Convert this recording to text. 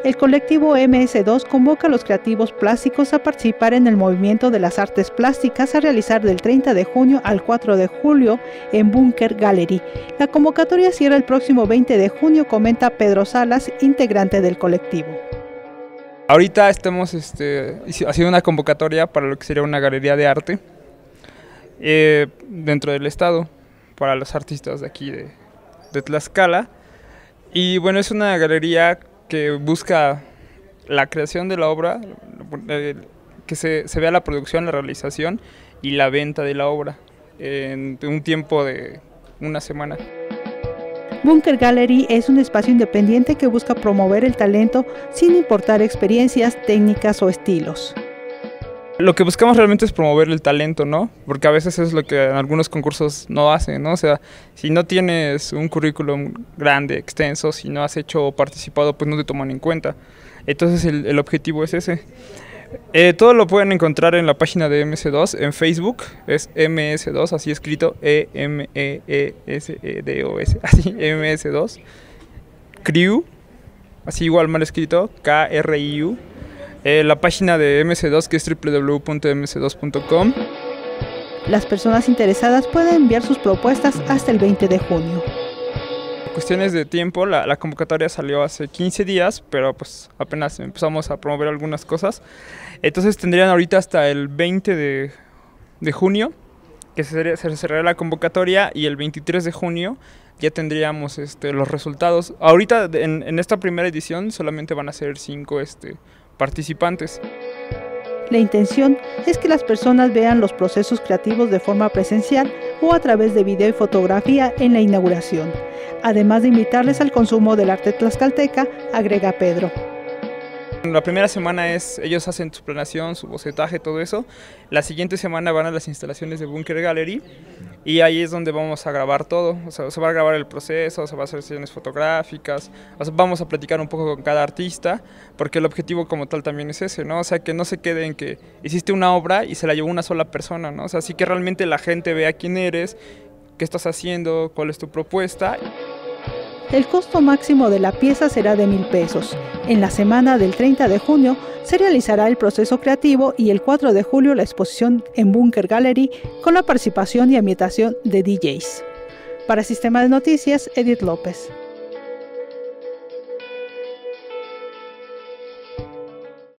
El colectivo MS2 convoca a los creativos plásticos a participar en el movimiento de las artes plásticas a realizar del 30 de junio al 4 de julio en Bunker Gallery. La convocatoria cierra el próximo 20 de junio, comenta Pedro Salas, integrante del colectivo. Ahorita estamos haciendo una convocatoria para lo que sería una galería de arte dentro del estado para los artistas de aquí de Tlaxcala. Y bueno, es una galería que busca la creación de la obra, que se vea la producción, la realización y la venta de la obra en un tiempo de una semana. Bunker Gallery es un espacio independiente que busca promover el talento sin importar experiencias, técnicas o estilos. Lo que buscamos realmente es promover el talento, ¿no? Porque a veces es lo que en algunos concursos no hacen, ¿no? O sea, si no tienes un currículum grande, extenso, si no has hecho o participado, pues no te toman en cuenta. Entonces el objetivo es ese. Todo lo pueden encontrar en la página de MS2, en Facebook, es MS2, así escrito, EMEESEDOS, así, MS2, Crew, así igual mal escrito, KRIU. La página de MS2, que es www.ms2.com. Las personas interesadas pueden enviar sus propuestas hasta el 20 de junio. Cuestiones de tiempo, la convocatoria salió hace 15 días, pero pues apenas empezamos a promover algunas cosas. Entonces tendrían ahorita hasta el 20 de junio, que se cerrará la convocatoria, y el 23 de junio ya tendríamos los resultados. Ahorita en esta primera edición solamente van a ser 5 participantes. La intención es que las personas vean los procesos creativos de forma presencial o a través de video y fotografía en la inauguración, además de invitarles al consumo del arte tlaxcalteca, agrega Pedro. La primera semana ellos hacen su planeación, su bocetaje, todo eso. La siguiente semana van a las instalaciones de Bunker Gallery y ahí es donde vamos a grabar todo. O sea, se va a grabar el proceso, se va a hacer sesiones fotográficas, o sea, vamos a platicar un poco con cada artista, porque el objetivo como tal también es ese, ¿no? O sea, que no se quede en que hiciste una obra y se la llevó una sola persona, ¿no? O sea, sí que realmente la gente vea quién eres, qué estás haciendo, cuál es tu propuesta. El costo máximo de la pieza será de 1,000 pesos. En la semana del 30 de junio se realizará el proceso creativo y el 4 de julio la exposición en Bunker Gallery con la participación y ambientación de DJs. Para Sistema de Noticias, Edith López.